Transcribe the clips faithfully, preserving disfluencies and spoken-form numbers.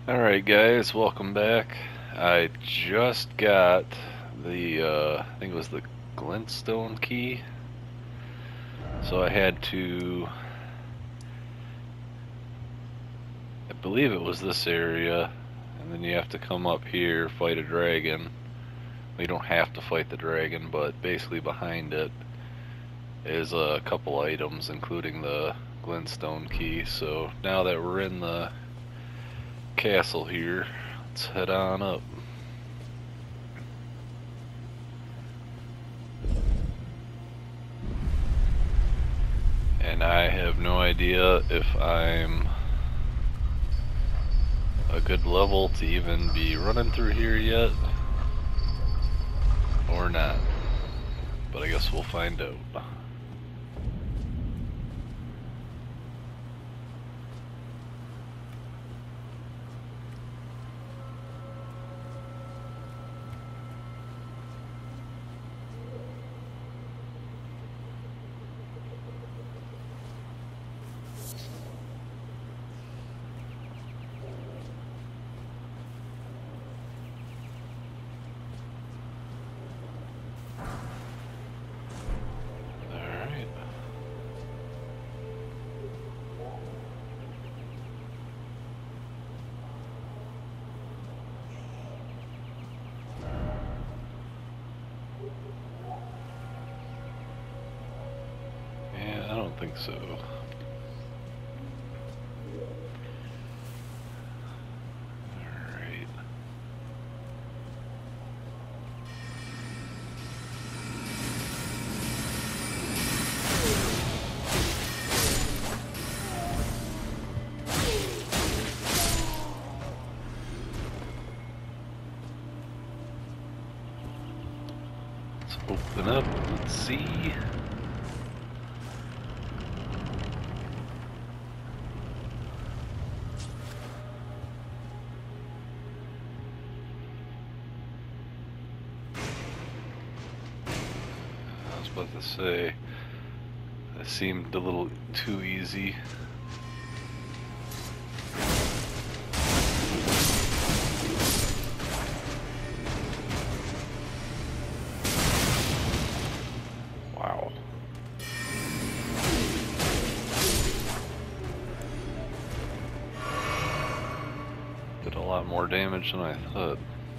Alright guys, welcome back. I just got the, uh, I think it was the glintstone key. So I had to, I believe it was this area, and then you have to come up here, fight a dragon. Well, you don't have to fight the dragon, but basically behind it is a couple items, including the glintstone key. So now that we're in the castle here, let's head on up. And I have no idea if I'm a good level to even be running through here yet or not, but I guess we'll find out. I don't think so. Alright. Let's open up, let's see. I was about to say, that seemed a little too easy. Wow. Did a lot more damage than I thought.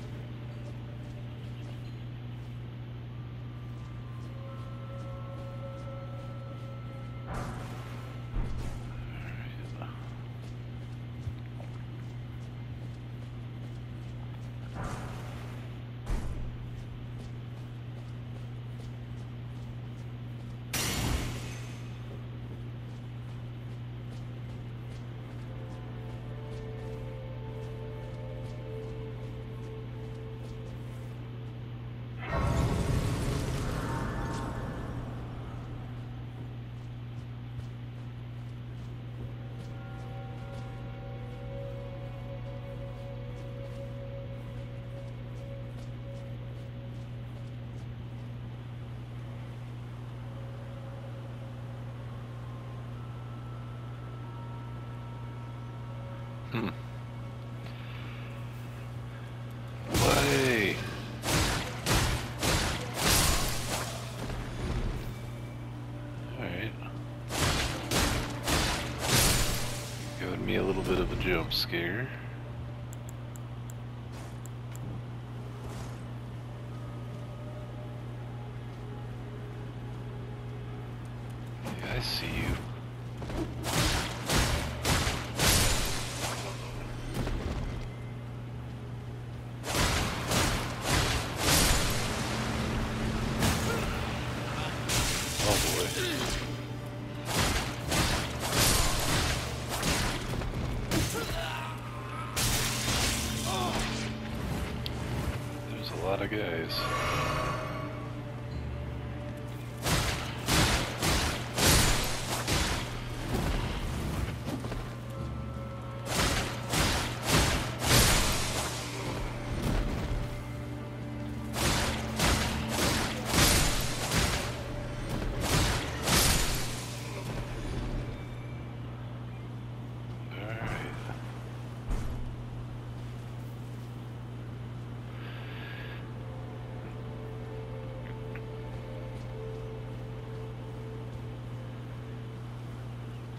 Hmm. Play. Alright. Giving me a little bit of a jump scare. Yeah, I see you. A lot of guys.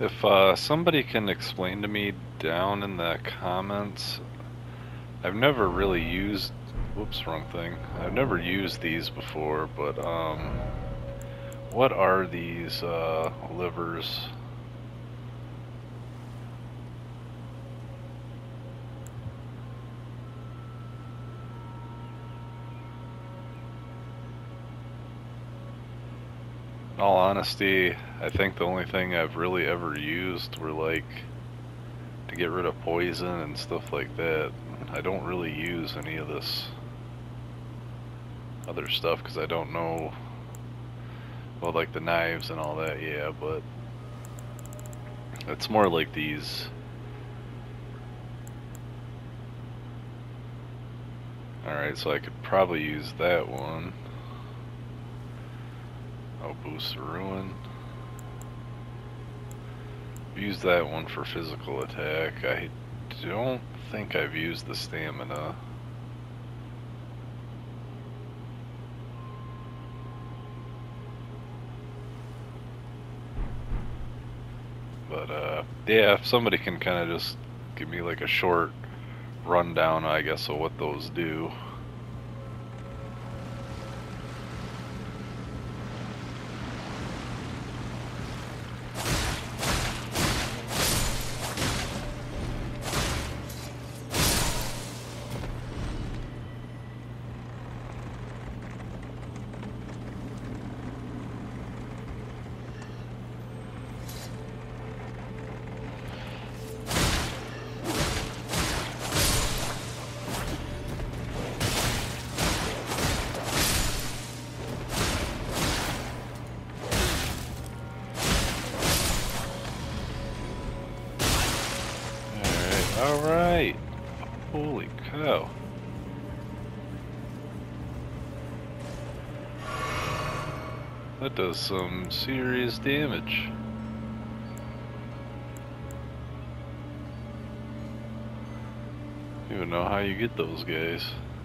If uh, somebody can explain to me down in the comments, I've never really used, whoops, wrong thing. I've never used these before, but um, what are these uh, livers? In all honesty, I think the only thing I've really ever used were like to get rid of poison and stuff like that. I don't really use any of this other stuff because I don't know, well, like the knives and all that, yeah, but it's more like these. Alright, so I could probably use that one. Oh, boost the ruin. Use that one for physical attack. I don't think I've used the stamina. But uh, yeah, if somebody can kind of just give me like a short rundown, I guess, of what those do. Alright. Holy cow. That does some serious damage. I don't even know how you get those guys.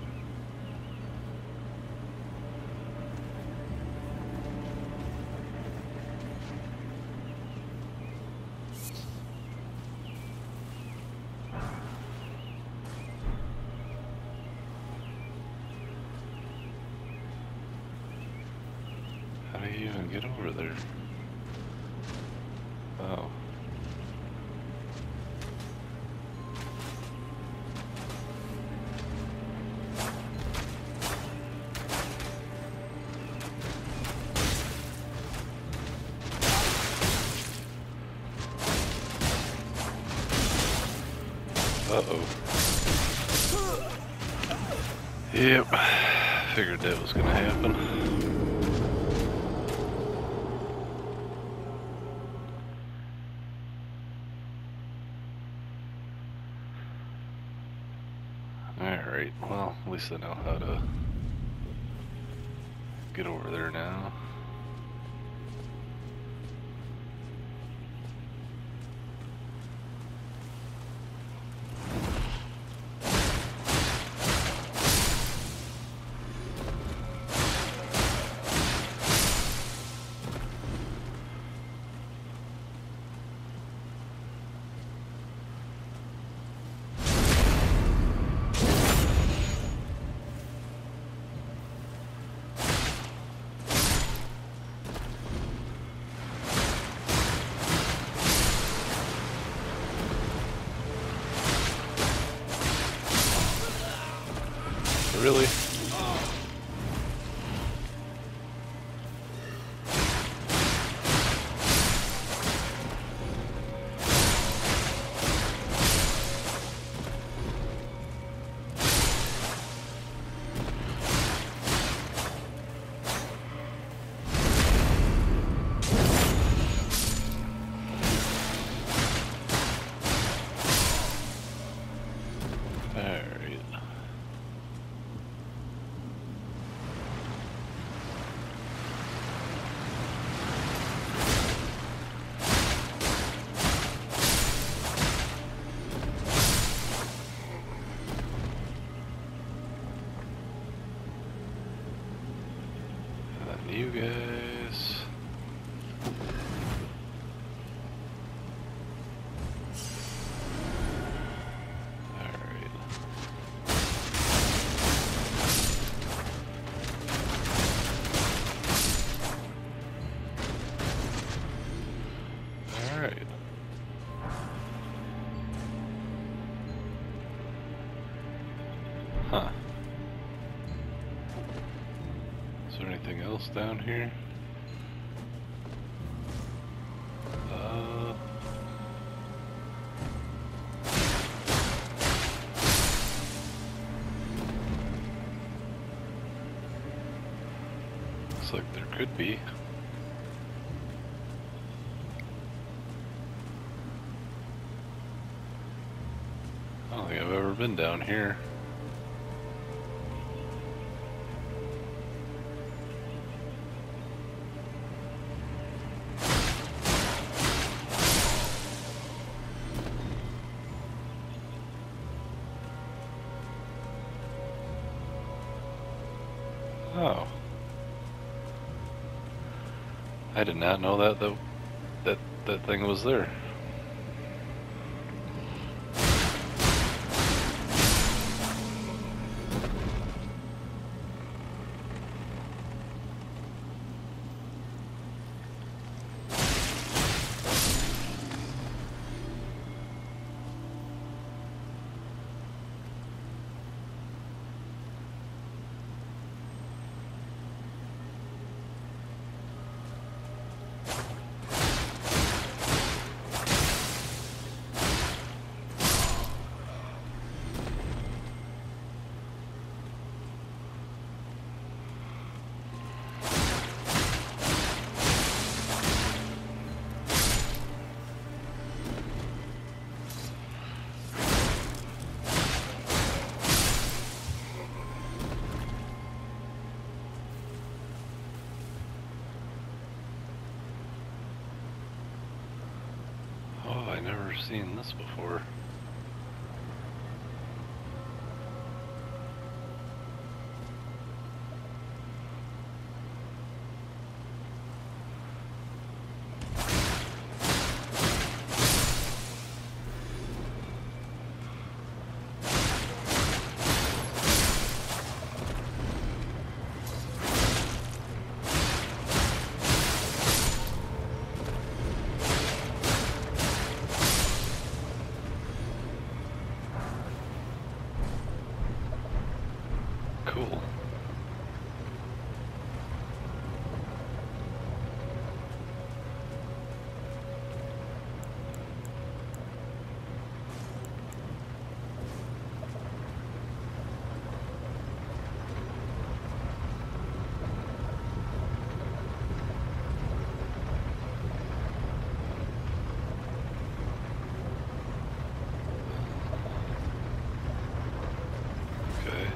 How do you even get over there? Oh. Uh-oh. Yep. Figured that was gonna happen. Alright, well, at least I know how to get over there now. Really? You guys. Huh. Is there anything else down here? Uh... Looks like there could be. I don't think I've ever been down here. Oh. I did not know that that that, that thing was there. I've never seen this before. Cool. Okay.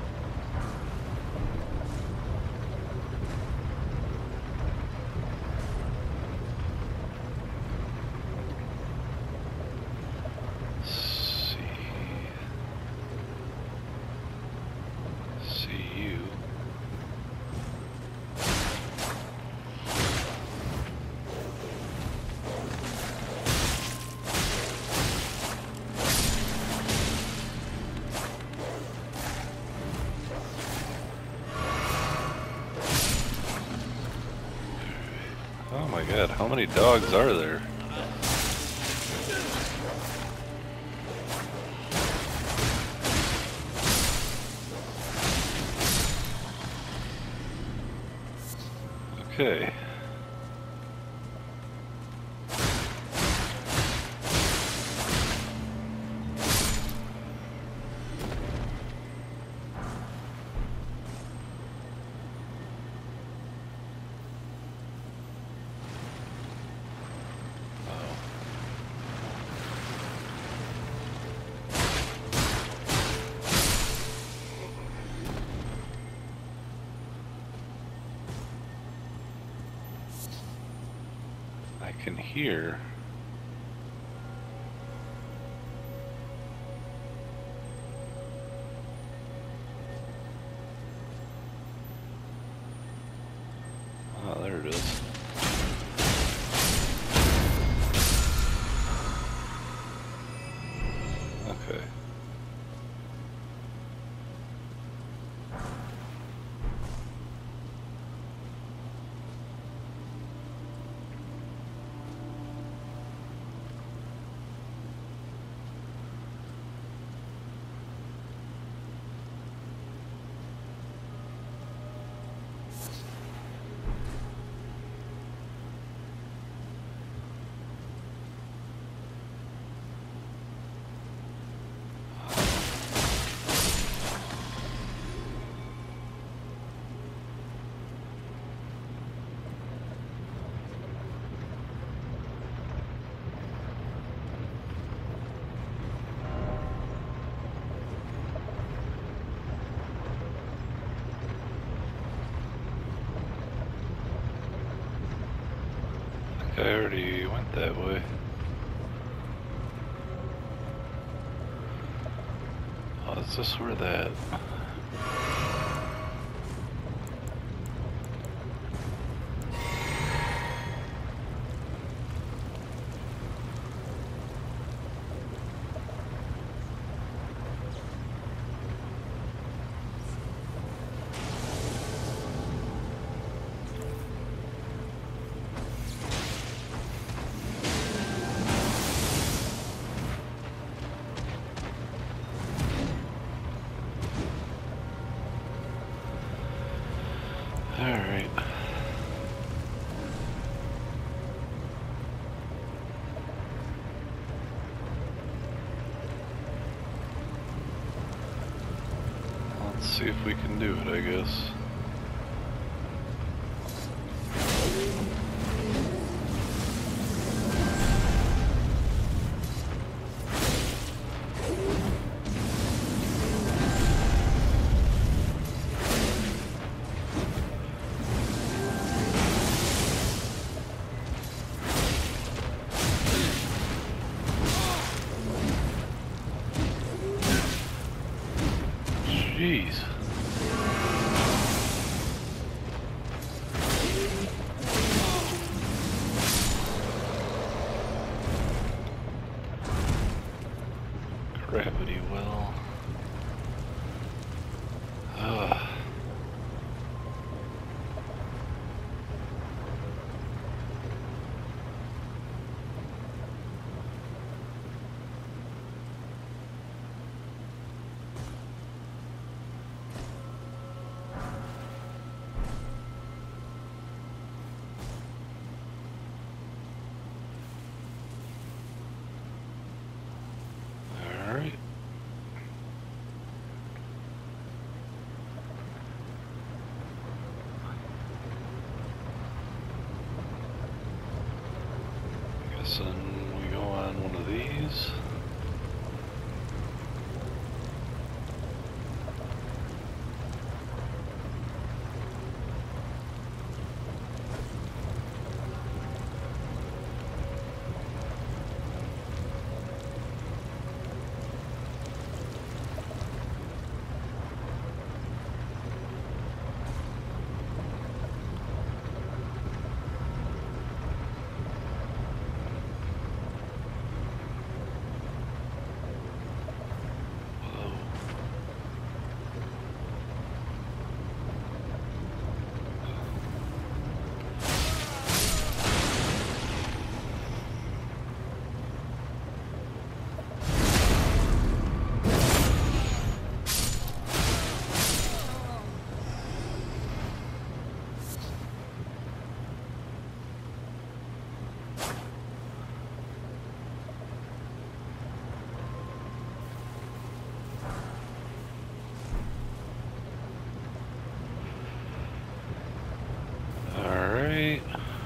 Oh my god, how many dogs are there? Okay. I can hear. Oh, there it is. Okay. I already went that way. Oh, is this where that? Alright. Let's see if we can do it, I guess. Jeez. Gravity well. Ugh. Alright. Guess then we go on one of these. Alright.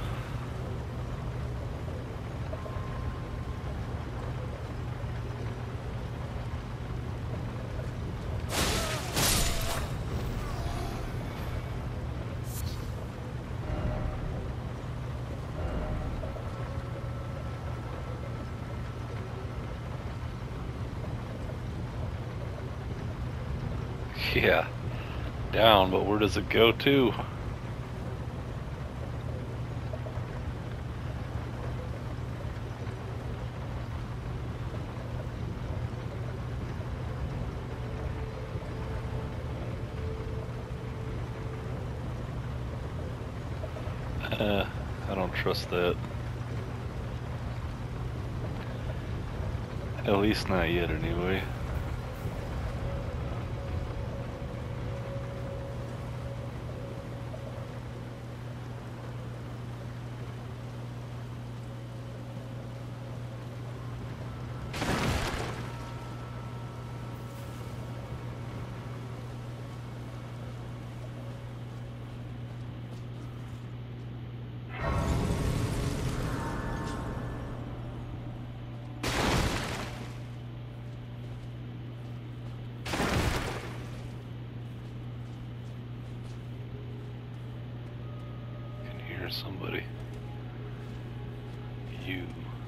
Yeah. Down, but where does it go to? Uh, I don't trust that. At least not yet, anyway. Somebody. you.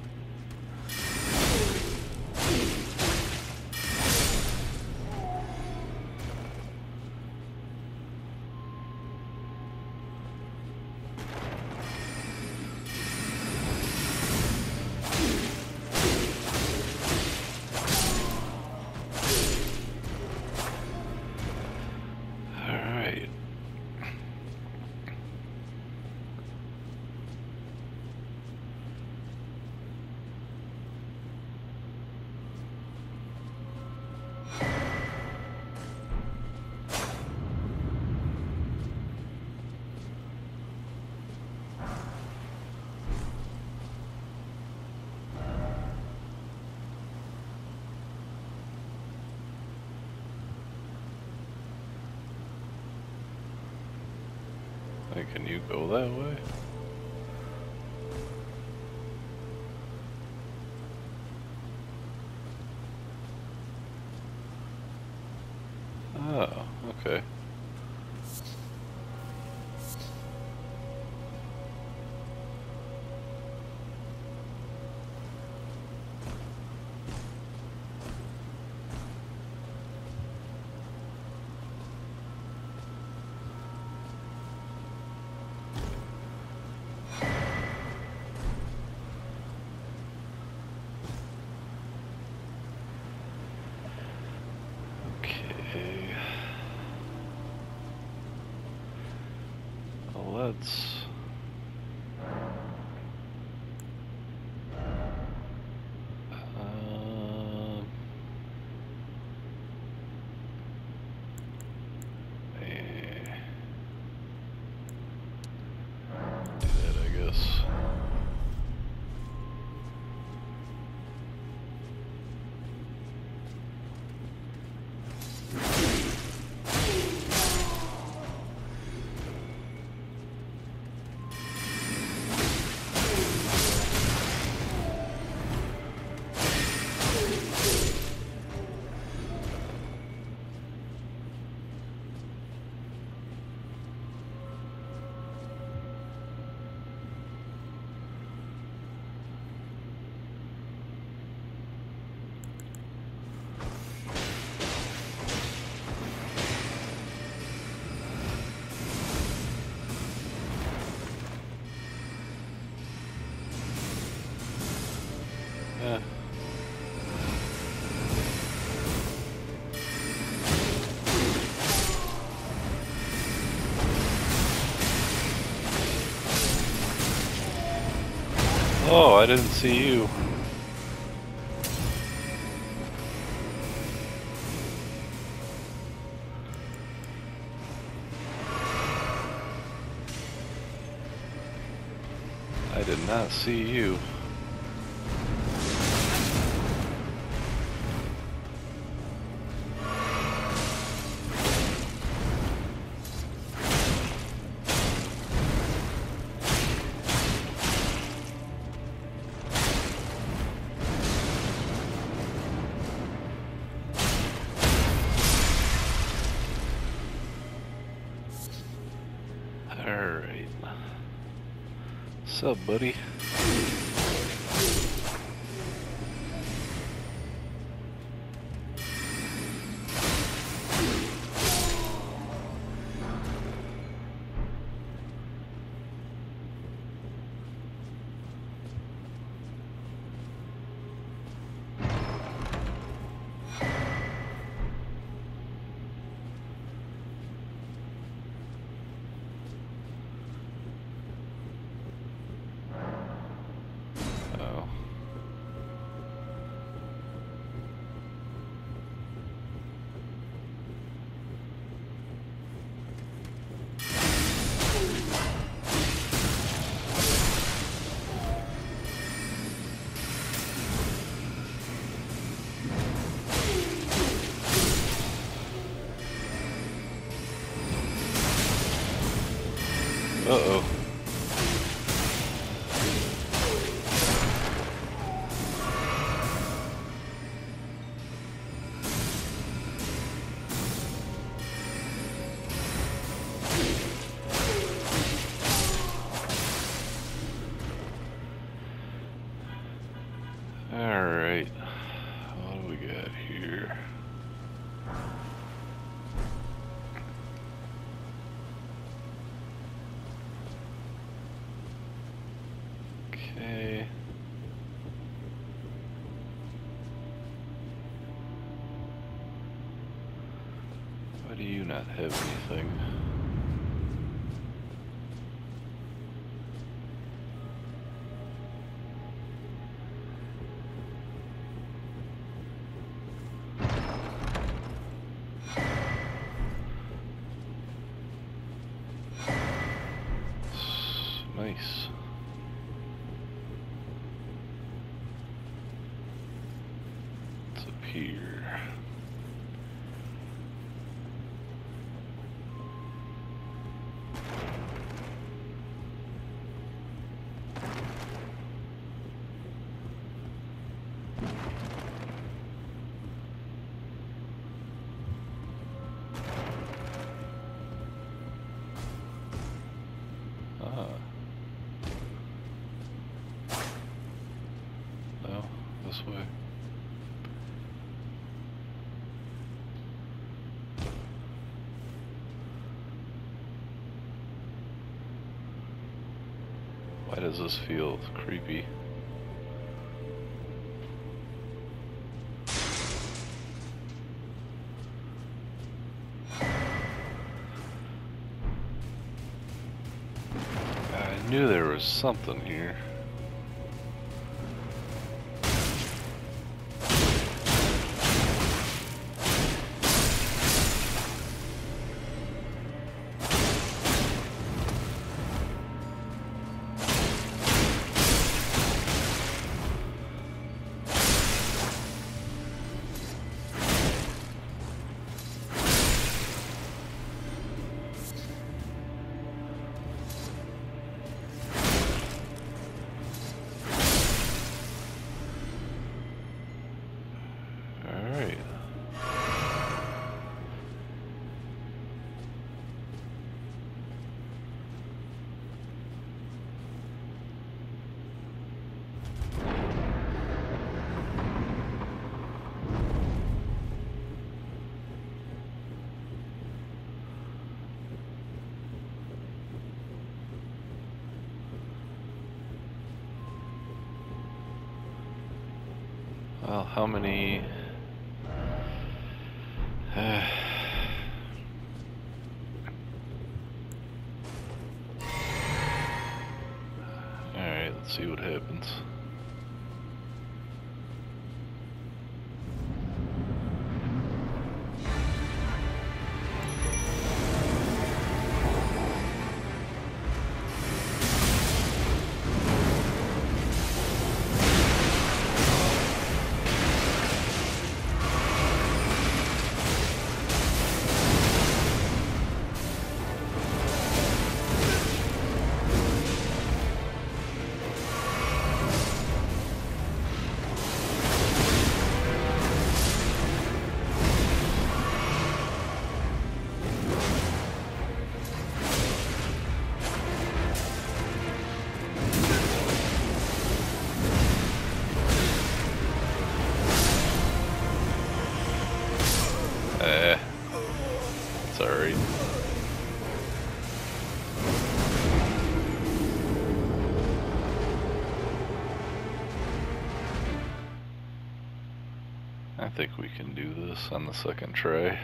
Hey, can you go that way? Oh, okay. Okay. Well, let's... Um... eh, do that, I guess. Yeah. Oh, I didn't see you. I did not see you. Alright. What's up, buddy? Oh. Uh-oh. do you not have anything? Nice. It's up here. This way. Why does this feel creepy? I knew there was something here. Well, how many... Uh, Alright, let's see what happens. Eh, it's alright. I think we can do this on the second try.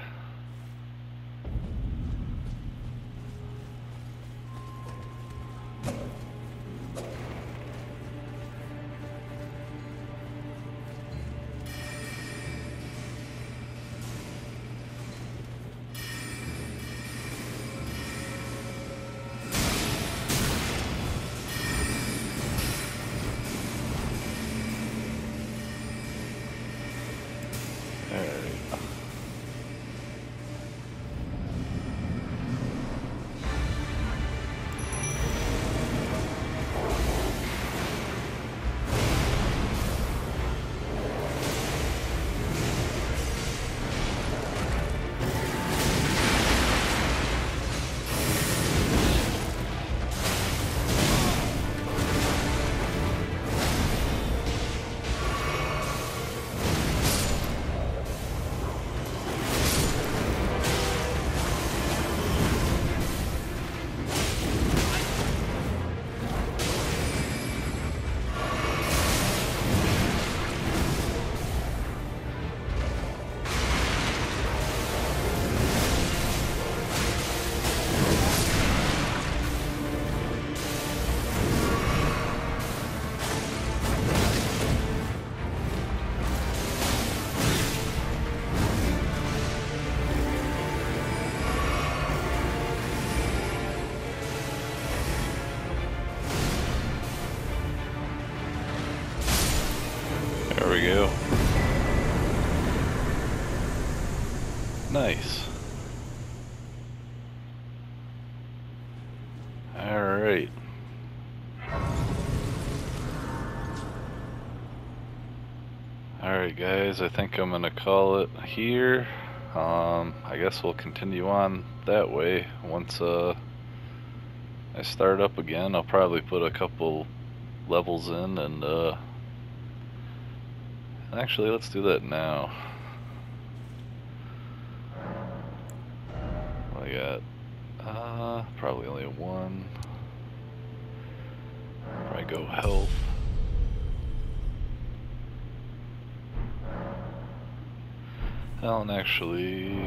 Alright. Nice. Alright. Alright guys, I think I'm gonna call it here. Um, I guess we'll continue on that way. Once uh, I start up again, I'll probably put a couple levels in and uh, actually let's do that now. What I got? Uh, probably only one. Probably go health. Well, and actually,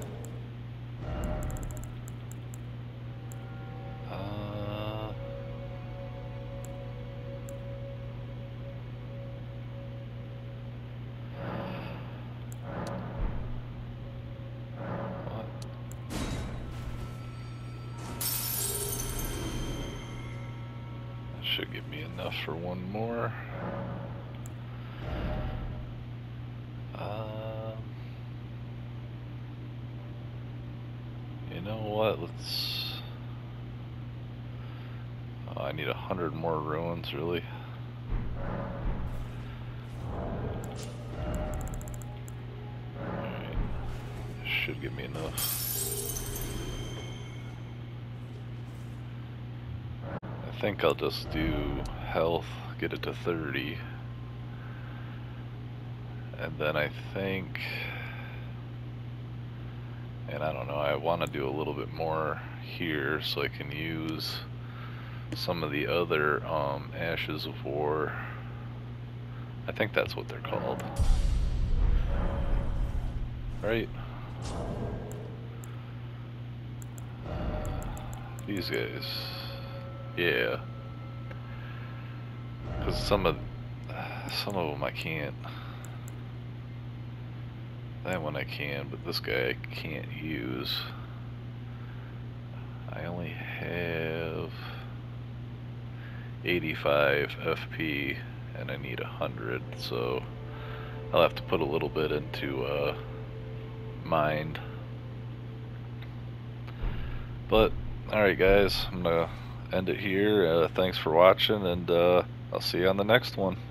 uh, what? That should give me enough for one more. Um, you know what? Let's. Oh, I need a hundred more ruins, really. Alright. Should give me enough. I think I'll just do health, get it to thirty. And then I think, and I don't know, I want to do a little bit more here so I can use some of the other um, Ashes of War. I think that's what they're called. Right? These guys. Yeah. Because some of, some of them I can't. That one I can, but this guy I can't use. I only have eighty-five F P and I need one hundred, so I'll have to put a little bit into uh, mind. But, alright guys, I'm gonna end it here. Uh, thanks for watching, and uh, I'll see you on the next one.